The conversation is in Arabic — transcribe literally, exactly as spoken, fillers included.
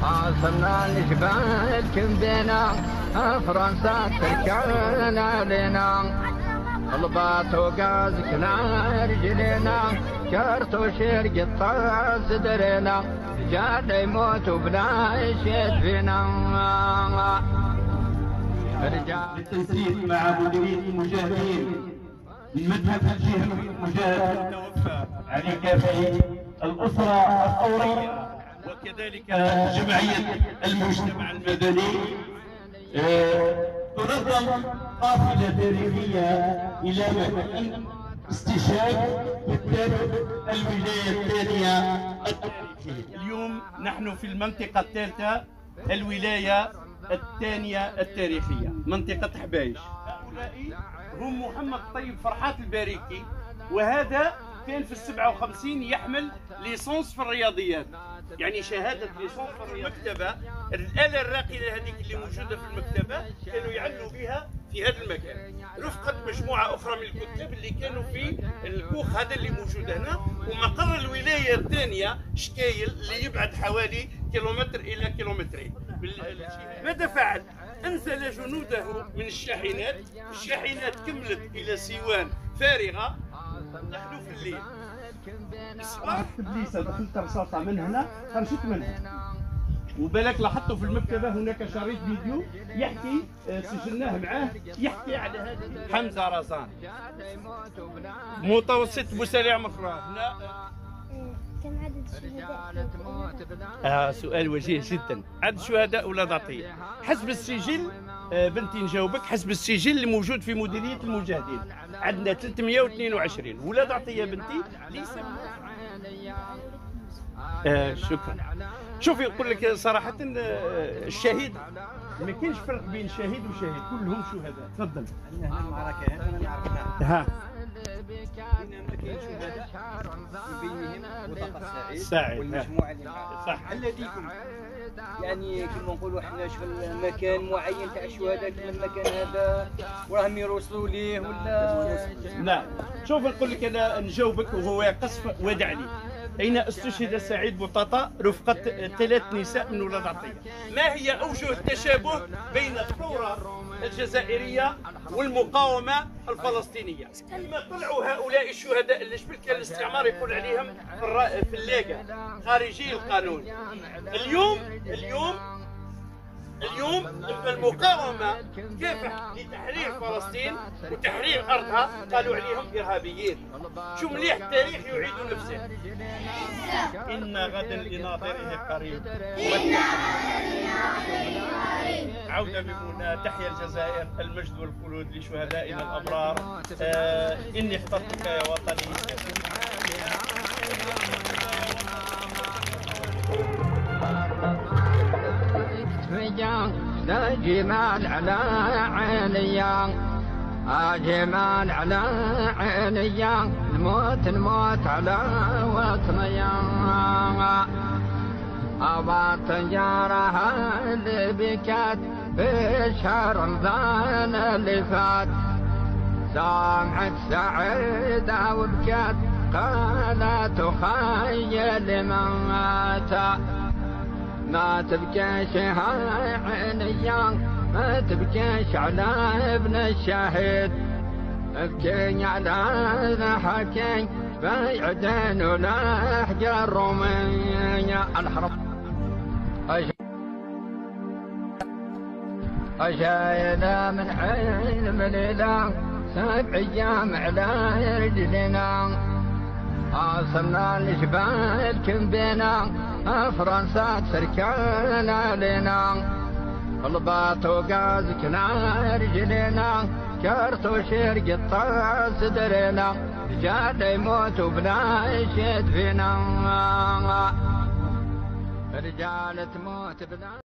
عاصمنا الجبال كمدينا فرنسا تركان علينا الباط وقازكنا رجلينا شرط وشرق الطاس درينا جاد يموت وبلا يشد فينا بالتنسيق مع مديرية المجاهدين من متحف الجهة المجاهد المتوفى علي كافي، الأسرة الثورية وكذلك جمعية المجتمع المدني تنظم قافلة تاريخية إلى مكان استشهاد بالتالي الولاية الثانية التاريخية. اليوم نحن في المنطقة الثالثة، الولاية الثانية التاريخية، منطقة حبايش. هؤلاء هم محمد طيب فرحات الباريكي، وهذا كان في السبعة وخمسين يحمل ليسونس في الرياضيات، يعني شهادة ليسونس في المكتبة. الآلة الراقية هذيك اللي موجودة في المكتبة كانوا يعلوا بها في هذا المكان، رفقة مجموعة أخرى من الكتاب اللي كانوا في الكوخ هذا اللي موجود هنا. ومقر الولاية الثانية شكايل اللي يبعد حوالي كيلومتر إلى كيلومترين. ماذا فعل؟ أنزل جنوده من الشاحنات، الشاحنات كملت إلى سيوان فارغة. نحن في الليل صباح إبليس دخلت رصاصة من هنا خرجت منها، وبالك لاحظتوا في المكتبة هناك شريط فيديو يحكي، سجلناه معاه، يحكي على هذا حمزة رزان متوسط بوساليع مخرى. هنا كم عدد الشهداء؟ آه سؤال وجيه جدا. عدد شهداء ولاد عطية حسب السجل، آه بنتي نجاوبك، حسب السجل اللي موجود في مديرية المجاهدين عندنا ثلاثمئة واثنين وعشرين. ولاد عطية بنتي ليس آه شكرا. شوفي يقول لك صراحة، آه الشهيد ما كاينش فرق بين شهيد وشهيد، كلهم شهداء. تفضل. هنا المعركة هنا نعرفها. ها هنا كاين شهداء من بينهم بطاقة الساعد ساعد والمجموعة اللي معاه. صح. الذي يعني كما نقولوا احنا شغل مكان معين تاع الشهداء، كما المكان هذا وراهم يوصلوا ليه ولا لا. شوف نقول لك انا نجاوبك وهو قصف وادع لي. أين استشهد سعيد بوطاطا رفقة ثلاث نساء من ولاد عطية؟ ما هي أوجه التشابه بين الثورة الجزائرية والمقاومة الفلسطينية؟ لما طلعوا هؤلاء الشهداء اللي شبه كان الاستعمار يقول عليهم في اللاقة خارجي القانون، اليوم اليوم اليوم المقاومة كافح لتحرير فلسطين وتحرير أرضها قالوا عليهم إرهابيين. شو مليح التاريخ يعيد نفسه. إن غدا لناظره قريب عودة بمنى، تحيا الجزائر، المجد والخلود لشهدائنا الأبرار. آه إني اخترتك يا وطني. لا جمال على عينيا، جمال على عينيا، الموت الموت على وطنيا. أبا جارها اللي بكات في شهر رمضان اللي فات، سامحت سعيدة وبكات قالت خيل من مات. ما تبكيش هاي عينيا، ما تبكيش على ابن الشهيد، ابكي على حكي بعدين ولا حجر رومية. الحرب أشاينا من عين مليلة، سبع أيام على رجلنا، عاصمنا الجبال كمبينا، فرنسا تركان علينا، الباط وقازكنا رجلينا، شرط وشرق الطاس درينا، جاد يموت وبلا يشد فينا، رجال تموت بلا